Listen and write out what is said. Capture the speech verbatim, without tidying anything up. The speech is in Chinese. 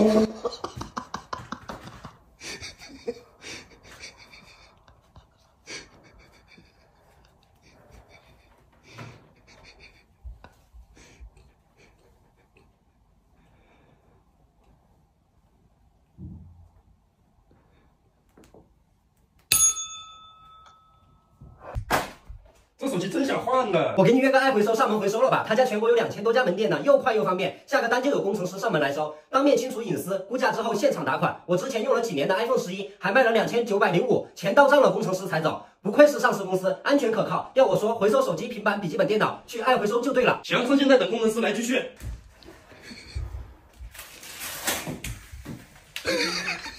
这手机真想换了， 我给你约个爱回收上门回收了吧，他家全国有两千多家门店呢，又快又方便，下个单就有工程师上门来收，当面清除隐私，估价之后现场打款。我之前用了几年的 iPhone 十一，还卖了两千九百零五，钱到账了，工程师才走，不愧是上市公司，安全可靠。要我说，回收手机、平板、笔记本电脑，去爱回收就对了。 行，趁现在等工程师来继续。